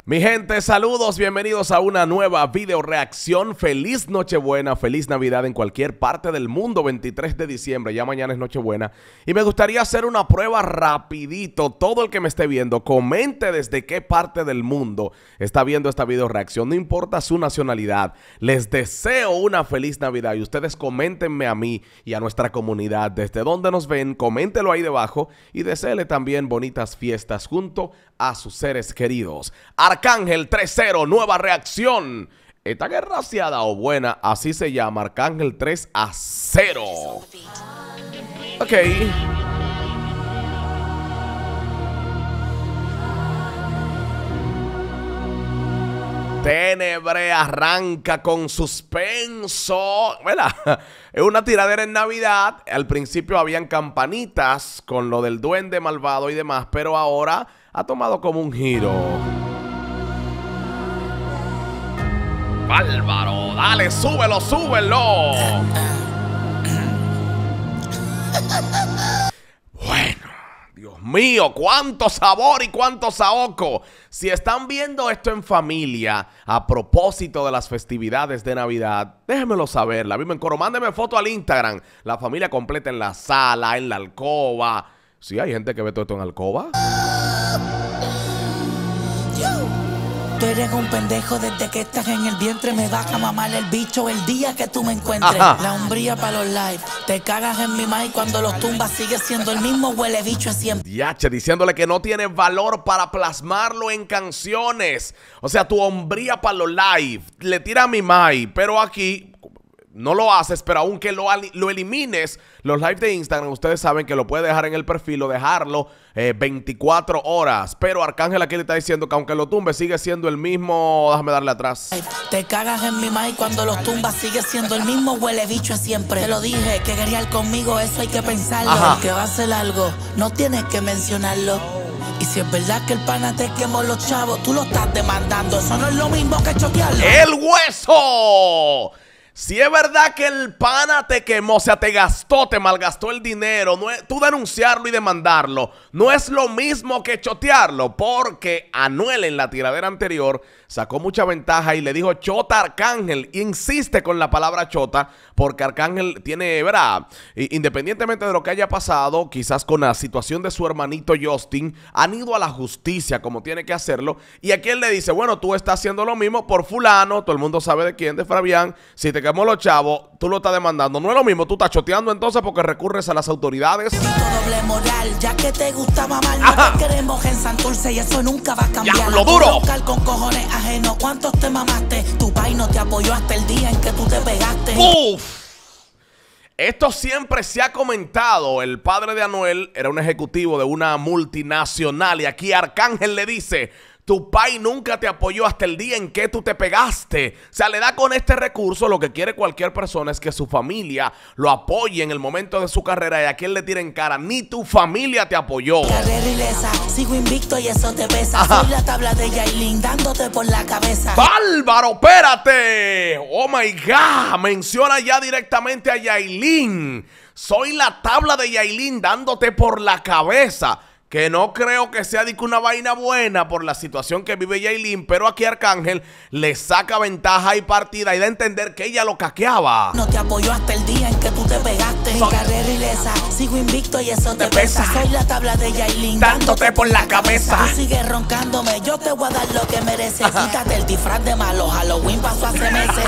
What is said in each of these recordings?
Mi gente, saludos, bienvenidos a una nueva video reacción. Feliz Nochebuena, feliz Navidad en cualquier parte del mundo. 23 de diciembre, ya mañana es Nochebuena. Y me gustaría hacer una prueba rapidito. Todo el que me esté viendo, comente desde qué parte del mundo está viendo esta video reacción. No importa su nacionalidad. Les deseo una feliz Navidad y ustedes coméntenme a mí y a nuestra comunidad desde donde nos ven. Coméntelo ahí debajo y deséele también bonitas fiestas junto a sus seres queridos. Arcángel 3-0, nueva reacción. Esta guerra se ha dado buena, así se llama, Arcángel 3-0. Ok. Tenebre arranca con suspenso. ¿Verdad? Es una tiradera en Navidad. Al principio habían campanitas con lo del duende malvado y demás, pero ahora ha tomado como un giro. ¡Bárbaro! ¡Dale, súbelo, súbelo! Bueno, Dios mío, cuánto sabor y cuánto saoco. Si están viendo esto en familia, a propósito de las festividades de Navidad, déjenmelo saber. La misma en coro, mándenme foto al Instagram. La familia completa en la sala, en la alcoba. Sí, hay gente que ve todo esto en alcoba. Tú eres un pendejo desde que estás en el vientre. Me vas a mamar el bicho el día que tú me encuentres. Ajá. La hombría para los live. Te cagas en mi mic cuando los tumbas. Sigue siendo el mismo huele bicho siempre. Diache, diciéndole que no tiene valor para plasmarlo en canciones. O sea, tu hombría para los live. Le tira a mi mic, pero aquí no lo haces, pero aunque lo elimines, los live de Instagram, ustedes saben que lo puede dejar en el perfil o dejarlo 24 horas. Pero Arcángel aquí le está diciendo que aunque lo tumbe, sigue siendo el mismo. Déjame darle atrás. Te cagas en mi mic cuando los tumbas. Sigue siendo el mismo huele bicho siempre. Te lo dije, que querías con eso hay que pensarlo. Ajá. Que va a hacer algo, no tienes que mencionarlo. Y si es verdad que el pana te quemó los chavos, tú lo estás demandando. Eso no es lo mismo que chotearlo. ¡El hueso! Si es verdad que el pana te quemó, o sea, te gastó, te malgastó el dinero, no es, tú denunciarlo y demandarlo, no es lo mismo que chotearlo, porque Anuel en la tiradera anterior sacó mucha ventaja y le dijo chota a Arcángel, y insiste con la palabra chota, porque Arcángel tiene, ¿verdad? Independientemente de lo que haya pasado, quizás con la situación de su hermanito Justin, han ido a la justicia como tiene que hacerlo, y aquí él le dice, bueno, tú estás haciendo lo mismo por fulano, todo el mundo sabe de quién, de Fabián, si te quemó los chavos, tú lo estás demandando. No es lo mismo, tú estás choteando entonces porque recurres a las autoridades. Doble moral, ya que te gusta mamar, no te queremos en Santurce y eso nunca va a cambiar. ¡Ya, lo duro! Con cojones ajenos, ¿cuántos te mamaste? Tu país no te apoyó hasta el día en que tú te pegaste. ¡Uf! Esto siempre se ha comentado. El padre de Anuel era un ejecutivo de una multinacional y aquí Arcángel le dice: tu país nunca te apoyó hasta el día en que tú te pegaste. O sea, le da con este recurso. Lo que quiere cualquier persona es que su familia lo apoye en el momento de su carrera. Y aquí él le tira en cara: ni tu familia te apoyó. Carrera ilesa, sigo invicto y eso te pesa. Ajá. Soy la tabla de Yailin dándote por la cabeza. ¡Bárbaro! ¡Espérate! ¡Oh my God! Menciona ya directamente a Yailin. Soy la tabla de Yailin dándote por la cabeza. Que no creo que sea de que una vaina buena por la situación que vive Yailin, pero aquí Arcángel le saca ventaja y partida y da a entender que ella lo caqueaba. No te apoyó hasta el día en que tú te pegaste. En carrera ilesa, sigo invicto y eso te pesa. Soy la tabla de Yailin dándote por la cabeza. Tú sigues roncándome, yo te voy a dar lo que mereces. Quítate el disfraz de malo, Halloween pasó hace meses.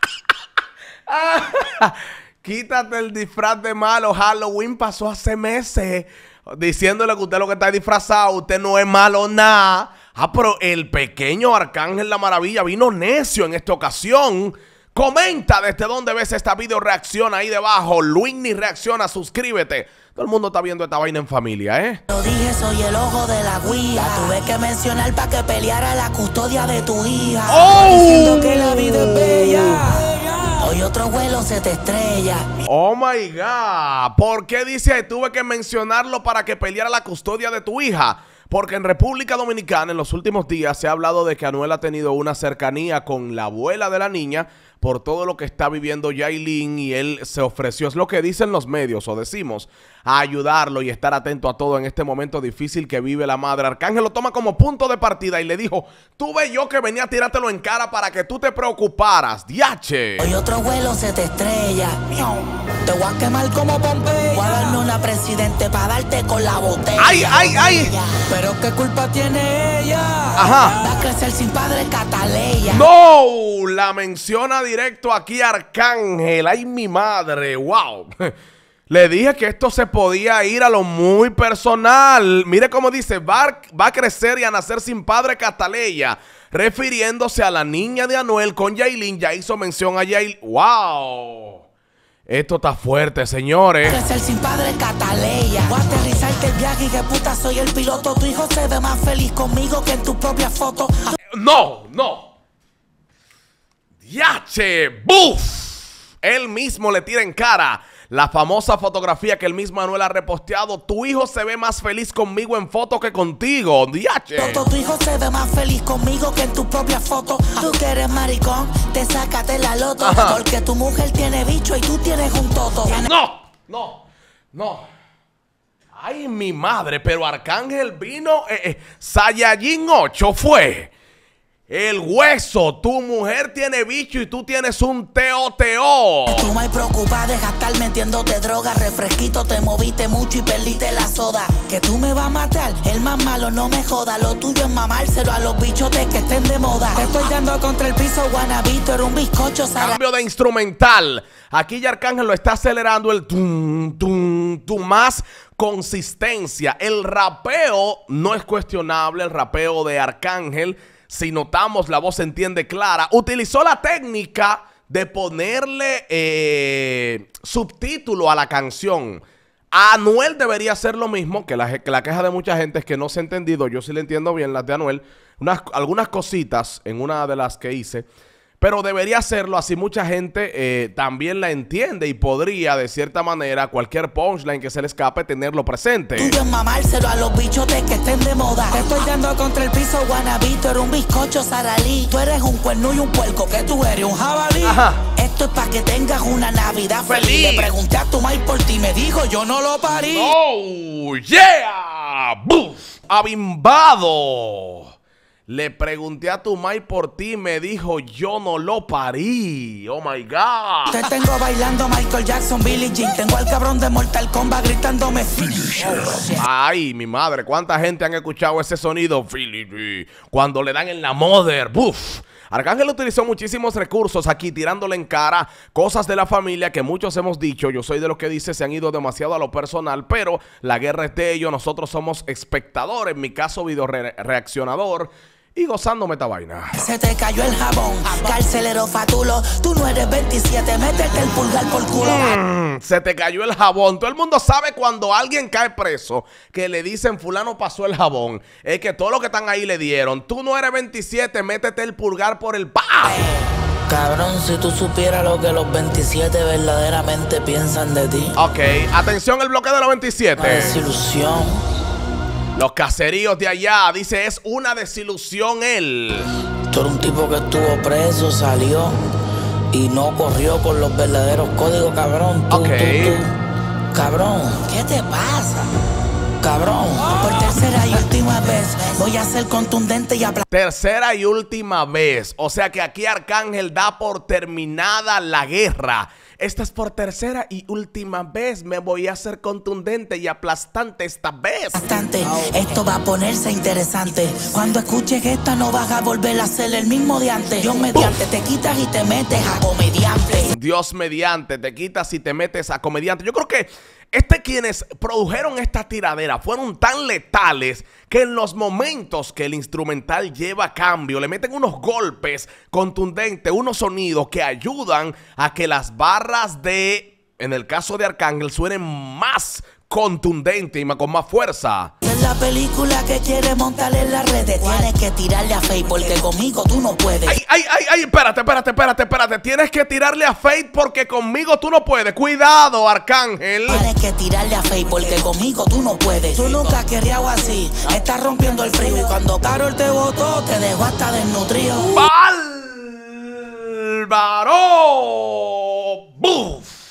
Quítate el disfraz de malo, Halloween pasó hace meses. Diciéndole que usted lo que está disfrazado, usted no es malo nada. Pero el pequeño Arcángel La Maravilla vino necio en esta ocasión. Comenta desde dónde ves esta video reacción ahí debajo. Luigny reacciona, suscríbete. Todo el mundo está viendo esta vaina en familia, ¿eh? Lo dije, soy el ojo de la guía. Tuve que mencionar para que peleara la custodia de tu hija. ¡Oh! Diciendo que la vida es bella. Hoy otro vuelo se te estrella. Oh my God. ¿Por qué dice tuve que mencionarlo para que peleara la custodia de tu hija? Porque en República Dominicana en los últimos días se ha hablado de que Anuel ha tenido una cercanía con la abuela de la niña por todo lo que está viviendo Yailin y él se ofreció, es lo que dicen los medios o decimos, a ayudarlo y estar atento a todo en este momento difícil que vive la madre. Arcángel lo toma como punto de partida y le dijo, tuve yo que venía a tirártelo en cara para que tú te preocuparas, diache. Hoy otro vuelo se te estrella, te voy a quemar como Pompeya. Voy a darme una presidente para darte con la botella. ¡Ay, ay, ay! Pero qué culpa tiene ella. Ajá. Va a crecer sin padre Cataleya. ¡No! La menciona directo aquí Arcángel. ¡Ay, mi madre! ¡Wow! Le dije que esto se podía ir a lo muy personal. Mire cómo dice, va a crecer y a nacer sin padre Cataleya. Refiriéndose a la niña de Anuel con Yailin. Ya hizo mención a Yailin. ¡Wow! Esto está fuerte, señores. Crecer sin padre Cataleya. Voy a aterrizarte el viaje y que puta soy el piloto. Tu hijo se ve más feliz conmigo que en tus propias fotos. ¡No! ¡No! ¡Yache! ¡Buf! Él mismo le tira en cara la famosa fotografía que el mismo Anuel ha reposteado. Tu hijo se ve más feliz conmigo en foto que contigo. ¡Diache! Tu hijo se ve más feliz conmigo que en tus propias fotos. Tú que eres maricón, te sácate la loto. Ajá. Porque tu mujer tiene bicho y tú tienes un toto. ¡No! ¡No! ¡No! ¡Ay, mi madre! Pero Arcángel vino... Saiyajin 8 fue... El hueso, tu mujer tiene bicho y tú tienes un teo. Tú me preocupas de estar metiéndote droga, refresquito, te moviste mucho y perdiste la soda. Que tú me vas a matar, el más malo no me joda. Lo tuyo es mamárselo a los bichotes que estén de moda. Te estoy dando contra el piso, guanabito, era un bizcocho. Cambio de instrumental. Aquí ya Arcángel lo está acelerando el tum, tum, tum, más consistencia. El rapeo no es cuestionable, el rapeo de Arcángel. Si notamos, la voz se entiende clara. Utilizó la técnica de ponerle subtítulo a la canción. A Anuel debería hacer lo mismo, que la queja de mucha gente es que no se ha entendido. Yo sí le entiendo bien las de Anuel. Algunas cositas en una de las que hice. Pero debería hacerlo, así mucha gente también la entiende y podría, de cierta manera, cualquier punchline que se le escape, tenerlo presente. Tuyo es mamárselo a los bichotes que estén de moda. Te estoy dando contra el piso, guanabito, era un bizcocho saralí. Tú eres un cuerno y un puerco, que tú eres un jabalí. Ajá. Esto es para que tengas una Navidad feliz. Le pregunté a tu maíz por ti, me dijo, yo no lo parí. ¡Oh, yeah! ¡Buf! ¡Abimbado! Le pregunté a tu mai por ti, me dijo, yo no lo parí. Oh my God. Te tengo bailando Michael Jackson, Billie Jean. Tengo al cabrón de Mortal Kombat gritándome Finisher. Ay, mi madre, ¿cuánta gente han escuchado ese sonido? Cuando le dan en la mother. ¡Buf! Arcángel utilizó muchísimos recursos aquí, tirándole en cara cosas de la familia que muchos hemos dicho. Yo soy de los que dice se han ido demasiado a lo personal, pero la guerra es de ellos. Nosotros somos espectadores, en mi caso video reaccionador. Y gozándome esta vaina. Se te cayó el jabón, carcelero fatulo. Tú no eres 27, métete el pulgar por culo. Se te cayó el jabón. Todo el mundo sabe cuando alguien cae preso que le dicen fulano pasó el jabón. Es que todo lo que están ahí le dieron. Tú no eres 27, métete el pulgar por el pa. Cabrón, si tú supieras lo que los 27 verdaderamente piensan de ti. Ok, atención el bloque de los 27. Una desilusión. Los caseríos de allá, dice, es una desilusión él. Tú eres un tipo que estuvo preso, salió y no corrió con los verdaderos códigos, cabrón. Tú. Cabrón, ¿qué te pasa? Cabrón, por tercera y última vez voy a ser contundente y tercera y última vez. O sea que aquí Arcángel da por terminada la guerra. Esta es por tercera y última vez. Me voy a hacer contundente y aplastante esta vez. Bastante. Esto va a ponerse interesante. Cuando escuches esta no vas a volver a ser el mismo de antes. Dios mediante te quitas y te metes a comediante. Dios mediante te quitas y te metes a comediante. Yo creo que quienes produjeron esta tiradera fueron tan letales que en los momentos que el instrumental lleva a cambio, le meten unos golpes contundentes, unos sonidos que ayudan a que las barras en el caso de Arcángel, suenen más contundente y con más fuerza. Es la película que quiere montar en las redes. Tienes que tirarle a Faith porque conmigo tú no puedes. Ay, espérate. Tienes que tirarle a Faith porque conmigo tú no puedes. Cuidado, Arcángel. Tienes que tirarle a Faith porque conmigo tú no puedes. Tú nunca has querido así. Estás rompiendo el frío y cuando Karol te botó te dejó hasta desnutrido. Álvaro. ¡Buf!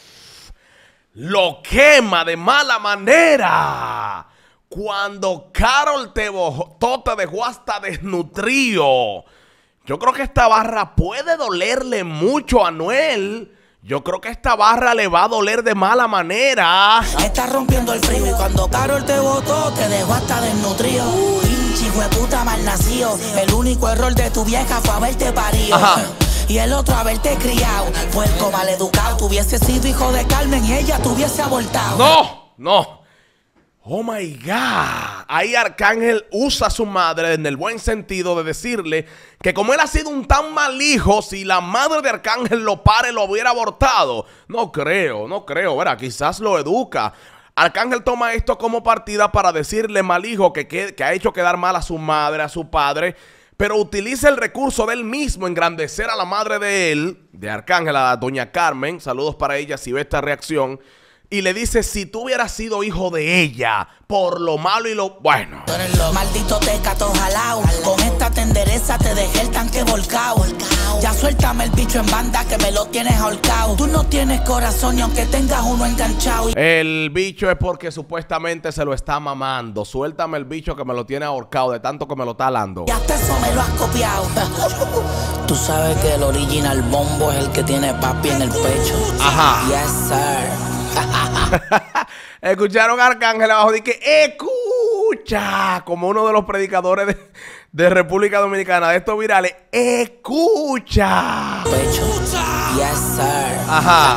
Lo quema de mala manera. Cuando Karol te dejó hasta desnutrido. Yo creo que esta barra puede dolerle mucho a Anuel. Yo creo que esta barra le va a doler de mala manera. Estás rompiendo el frío y cuando Karol te botó, te dejó hasta desnutrido. Pinche hijueputa malnacido. El único error de tu vieja fue haberte parido. Ajá. Y el otro haberte criado. Puerco maleducado. Tuviese sido hijo de Carmen y ella te hubiese abortado. No, no. Oh my God. Ahí Arcángel usa a su madre en el buen sentido de decirle que como él ha sido un tan mal hijo, si la madre de Arcángel lo para y lo hubiera abortado. No creo, ¿verdad? Quizás lo educa. Arcángel toma esto como partida para decirle mal hijo que ha hecho quedar mal a su madre, a su padre, pero utiliza el recurso de él mismo, engrandecer a la madre de él, de Arcángel, a doña Carmen. Saludos para ella si ve esta reacción. Y le dice, si tú hubieras sido hijo de ella, por lo malo y lo bueno. Tú eres lo maldito tecato jalao. Con esta tendereza te dejé el tanque volcado. Ya suéltame el bicho en banda que me lo tienes ahorcado. Tú no tienes corazón ni aunque tengas uno enganchado. El bicho es porque supuestamente se lo está mamando. Suéltame el bicho que me lo tiene ahorcado de tanto que me lo está alando. Y hasta eso me lo has copiado. Tú sabes que el original bombo es el que tiene papi en el pecho. Ajá. Yes, sir. Escucharon a Arcángel abajo de que escucha, como uno de los predicadores de República Dominicana, de estos virales, escucha. Pecho. Yes, sir. Ajá.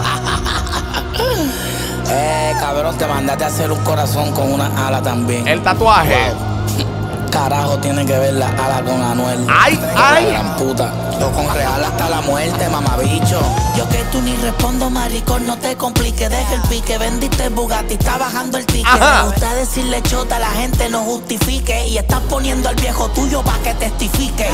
Cabrón, te mandaste a hacer un corazón con una ala también. El tatuaje. Wow. Carajo tiene que ver la ala con Anuel. ¡Ay, ay! Gran puta. Yo con real hasta la muerte, mamabicho. Yo que tú ni respondo, maricón, no te compliques. Deja el pique, vendiste el Bugatti, está bajando el ticket. Ajá. Me gusta decirle chota, la gente no justifique. Y estás poniendo al viejo tuyo pa' que testifique.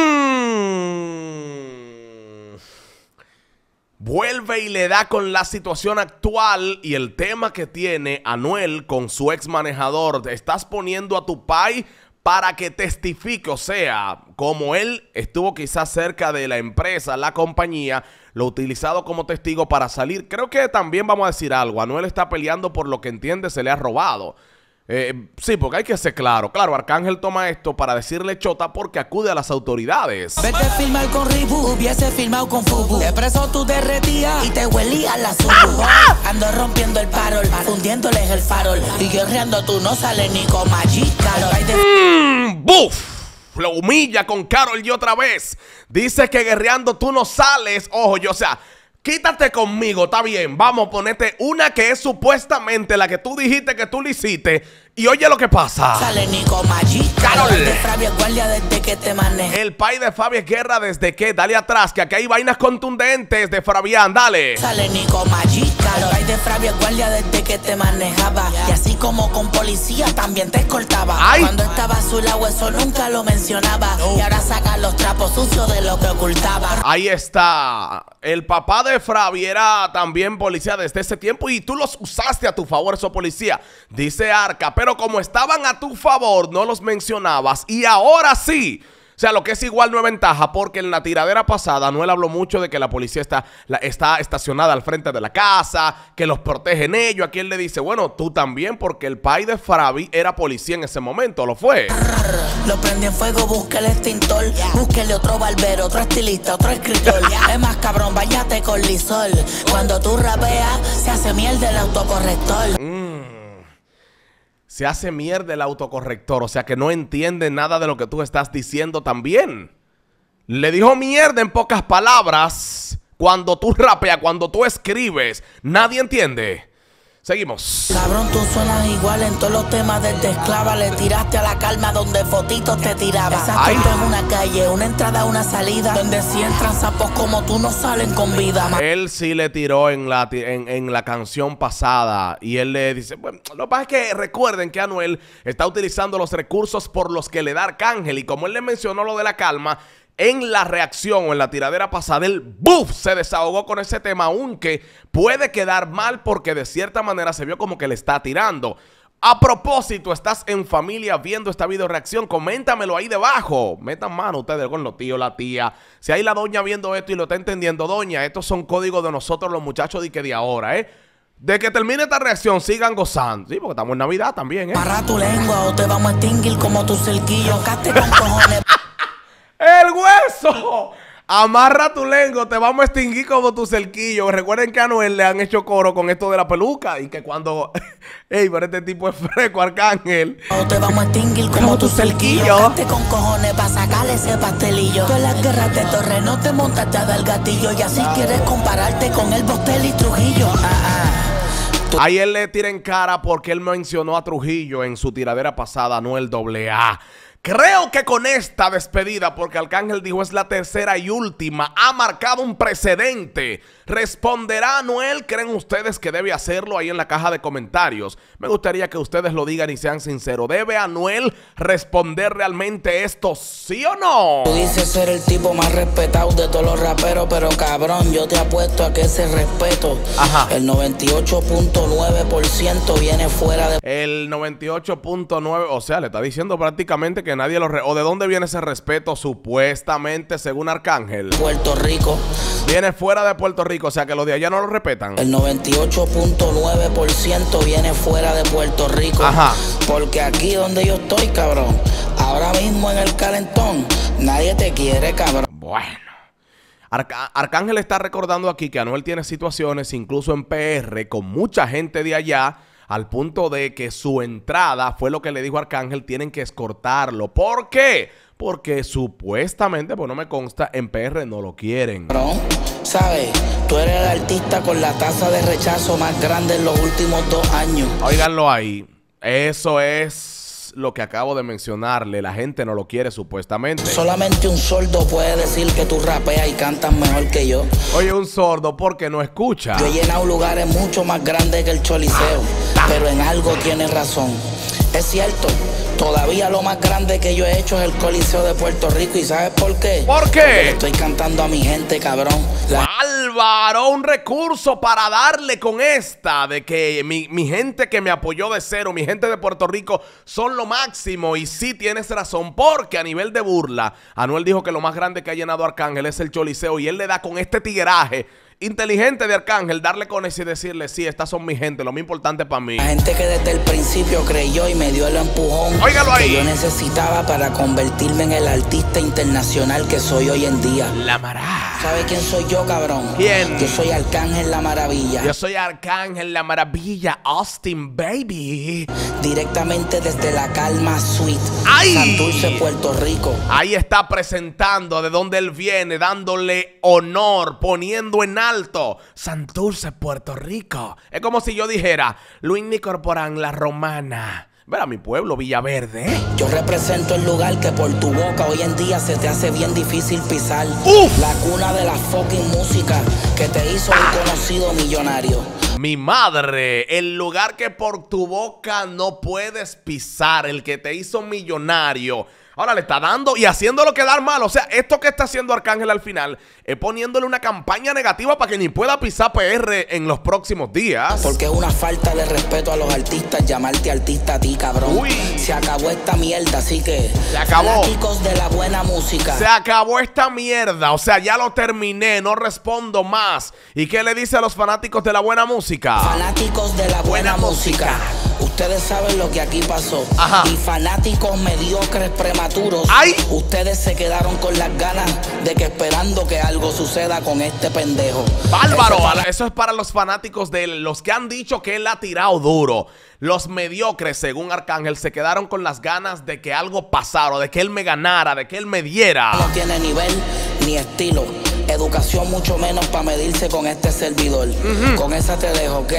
Vuelve y le da con la situación actual y el tema que tiene Anuel con su ex manejador. Te estás poniendo a tu pai para que testifique, o sea, como él estuvo quizás cerca de la empresa, la compañía, lo utilizado como testigo para salir. Creo que también vamos a decir algo, Anuel está peleando por lo que entiende se le ha robado. Sí, porque hay que ser claro. Claro, Arcángel toma esto para decirle chota porque acude a las autoridades. Vete a filmar con Ribu, hubiese filmado con Fubu. De preso tú derretías y te huelías la subu. Ando rompiendo el parol, fundiéndoles el farol. Y guerreando tú no sales ni con Magic, Karol. ¡Buf! Lo humilla con Karol y otra vez. Dice que guerreando tú no sales. Ojo, o sea, quítate conmigo, está bien. Vamos a ponerte una que es supuestamente la que tú dijiste que tú le hiciste. Y oye lo que pasa. Sale Nico Magic, Karol. De Fabio Guardia desde que te maneje. El pai de Fabio Guerra desde que, dale atrás, que aquí hay vainas contundentes de Fabián, dale. Sale Nico Magic, Karol. El pai de Fabio Guardia desde que te manejaba. Y así como con policía también te escoltaba. Ay. Cuando estaba a su lado eso nunca lo mencionaba. Y ahora saca los trapos sucios de lo que ocultaba. Ahí está. El papá de Fabi era también policía desde ese tiempo y tú los usaste a tu favor, esos policía. Dice Arca, pero como estaban a tu favor, no los mencionabas. Y ahora sí. O sea, lo que es igual no es ventaja, porque en la tiradera pasada Anuel habló mucho de que la policía está estacionada al frente de la casa, que los protegen ellos. Aquí él le dice, bueno, tú también, porque el pai de Fabi era policía en ese momento, ¿lo fue? Lo prendí en fuego, busque el extintor. Búsquele otro barbero, otro estilista, otro escritor. Es más cabrón, váyate con Lisol. Cuando tú rapeas, se hace mierda el autocorrector. Se hace mierda el autocorrector, o sea que no entiende nada de lo que tú estás diciendo también. Le dijo mierda en pocas palabras. Cuando tú rapeas, cuando tú escribes, nadie entiende. Seguimos. Cabrón, tú suenas igual en todos los temas desde esclava. Le tiraste a la calma donde fotitos te tiraba. Esa es una calle, una entrada, una salida, donde si entran sapos como tú no salen con vida. Él sí le tiró en la canción pasada. Y él le dice, bueno, lo que pasa es que recuerden que Anuel está utilizando los recursos por los que le da Arcángel. Y como él le mencionó lo de la calma, en la reacción o en la tiradera pasada, él ¡buf! Se desahogó con ese tema, aunque puede quedar mal porque de cierta manera se vio como que le está tirando. A propósito, estás en familia viendo esta video reacción, coméntamelo ahí debajo. Metan mano ustedes con los tíos, la tía. Si hay la doña viendo esto y lo está entendiendo, doña, estos son códigos de nosotros los muchachos de ahora, De que termine esta reacción, sigan gozando. Sí, porque estamos en Navidad también, Para tu lengua o te vamos a extinguir como tu cerquillo. Caste con cojones. ¡El hueso! Amarra tu lengua, te vamos a extinguir como tu cerquillo. Recuerden que a Anuel le han hecho coro con esto de la peluca. Y que cuando... Ey, pero este tipo es fresco, Arcángel. O te vamos a extinguir como tu cerquillo. Caste con cojones para sacarle ese pastelillo. Tú en las guerras de Torre no te montaste al gatillo. Y así quieres compararte con el Bostel y Trujillo. Ahí él le tira en cara porque él mencionó a Trujillo en su tiradera pasada, Anuel AA. Creo que con esta despedida, porque Arcángel dijo es la tercera y última, ha marcado un precedente. ¿Responderá Anuel? ¿Creen ustedes que debe hacerlo? Ahí en la caja de comentarios. Me gustaría que ustedes lo digan y sean sinceros. ¿Debe Anuel responder realmente esto, sí o no? Tú dices ser el tipo más respetado de todos los raperos, pero cabrón, yo te apuesto a que ese respeto, el 98.9% viene fuera de... El 98.9, o sea, le está diciendo prácticamente que nadie lo... ¿O de dónde viene ese respeto supuestamente, según Arcángel? Puerto Rico. Viene fuera de Puerto Rico, o sea que los de allá no lo respetan. El 98.9% viene fuera de Puerto Rico. Porque aquí donde yo estoy, cabrón, ahora mismo en el calentón, nadie te quiere, cabrón. Bueno. Arcángel está recordando aquí que Anuel tiene situaciones, incluso en PR, con mucha gente de allá, al punto de que su entrada, fue lo que le dijo Arcángel, tienen que escortarlo. ¿Por qué? Porque supuestamente, pues no me consta, en PR no lo quieren. ¿Sabes? Tú eres el artista con la tasa de rechazo más grande en los últimos 2 años. Óiganlo ahí. Eso es lo que acabo de mencionarle. La gente no lo quiere supuestamente. Solamente un sordo puede decir que tú rapeas y cantas mejor que yo. Oye, un sordo porque no escucha. Yo he llenado lugares mucho más grandes que el Choliseo. Pero en algo tienes razón. Es cierto, todavía lo más grande que yo he hecho es el Coliseo de Puerto Rico. ¿Y sabes por qué? ¿Por qué? Porque le estoy cantando a mi gente, cabrón. Álvaro, un recurso para darle con esta de que mi gente que me apoyó de cero, mi gente de Puerto Rico, son lo máximo. Y sí tienes razón, porque a nivel de burla, Anuel dijo que lo más grande que ha llenado Arcángel es el Choliseo. Y él le da con este tigueraje inteligente de Arcángel, darle con eso y decirle, sí, estas son mi gente, lo más importante para mí. La gente que desde el principio creyó y me dio el empujón. Óigalo ahí. Que yo necesitaba para convertirme en el artista internacional que soy hoy en día. La Mara. ¿Sabe quién soy yo, cabrón? ¿Quién? Yo soy Arcángel La Maravilla. Yo soy Arcángel La Maravilla, Austin, baby. Directamente desde la Calma Suite, Santurce, Puerto Rico. Ahí está presentando de dónde él viene, dándole honor, poniendo en alto Santurce, Puerto Rico. Es como si yo dijera Luis Nicorporán, La Romana. Ver a mi pueblo, Villaverde. Yo represento el lugar que por tu boca hoy en día se te hace bien difícil pisar. La cuna de la fucking música que te hizo un conocido millonario. Mi madre, el lugar que por tu boca no puedes pisar, el que te hizo millonario. Ahora le está dando y haciéndolo quedar mal. O sea, esto que está haciendo Arcángel al final es poniéndole una campaña negativa para que ni pueda pisar PR en los próximos días. Porque es una falta de respeto a los artistas llamarte artista a ti, cabrón. Se acabó esta mierda, así que... Se acabó. Fanáticos de la buena música. Se acabó esta mierda. O sea, ya lo terminé, no respondo más. ¿Y qué le dice a los fanáticos de la buena música? Fanáticos de la buena música. Ustedes saben lo que aquí pasó. Y fanáticos mediocres prematuros. Ustedes se quedaron con las ganas de que esperando que algo suceda con este pendejo. Bárbaro, eso es para los fanáticos de los que han dicho que él ha tirado duro. Los mediocres, según Arcángel, se quedaron con las ganas de que algo pasara, de que él me ganara, de que él me diera. No tiene nivel ni estilo. Educación mucho menos para medirse con este servidor. Con esa te dejo, ¿ok?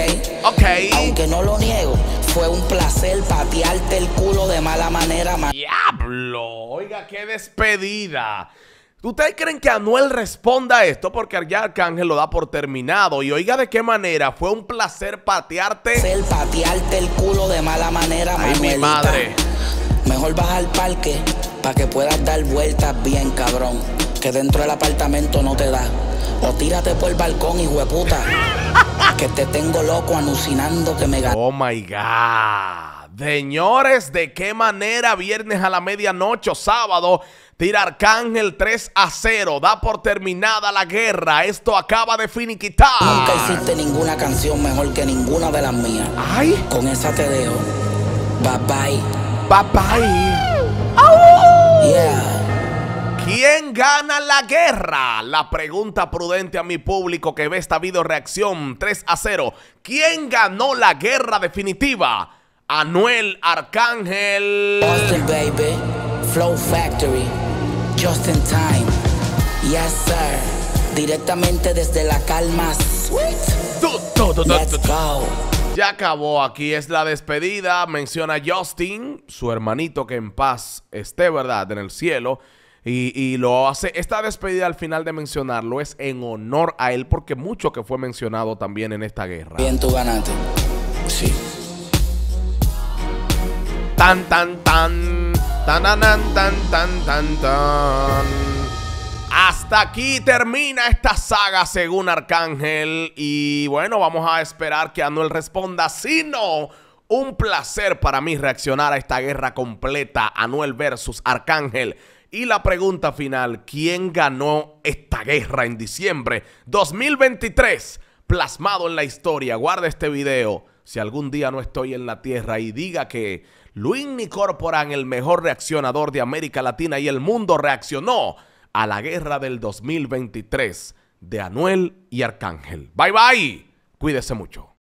Aunque no lo niego, fue un placer patearte el culo de mala manera. ¡Diablo! Oiga, qué despedida. ¿Ustedes creen que Anuel responda a esto? Porque ya Arcángel lo da por terminado. Y oiga de qué manera, fue un placer patearte. Patearte el culo de mala manera, Ay, mi madre. Mejor baja al parque para que puedas dar vueltas bien, cabrón. Que dentro del apartamento no te da. O tírate por el balcón, hijo de puta. Que te tengo loco alucinando que me... Oh my God. Señores, ¿de qué manera viernes a la medianoche o sábado tira Arcángel 3-0? Da por terminada la guerra. Esto acaba de finiquitar. Nunca hiciste ninguna canción mejor que ninguna de las mías. Ay. Con esa te dejo. Bye bye. Bye bye. Yeah. ¿Quién gana la guerra? La pregunta prudente a mi público que ve esta video reacción 3-0. ¿Quién ganó la guerra definitiva? Anuel, Arcángel. Austin, baby. Flow Factory. Just in time. Yes, sir. Directamente desde la calma. Sweet. Let's go. Ya acabó, aquí es la despedida. Menciona a Justin, su hermanito, que en paz esté, ¿verdad? En el cielo. Y lo hace, esta despedida al final de mencionarlo es en honor a él, porque mucho que fue mencionado también en esta guerra. Bien, tú ganaste. Sí. Tan, tan, tan. Tan, tan, tan, tan, tan, tan. Hasta aquí termina esta saga según Arcángel. Y bueno, vamos a esperar que Anuel responda. Si no, un placer para mí reaccionar a esta guerra completa. Anuel versus Arcángel. Y la pregunta final, ¿quién ganó esta guerra en diciembre 2023? Plasmado en la historia. Guarda este video. Si algún día no estoy en la tierra y diga que Luismi Corporán, el mejor reaccionador de América Latina y el mundo, reaccionó a la guerra del 2023 de Anuel y Arcángel. Bye bye. Cuídese mucho.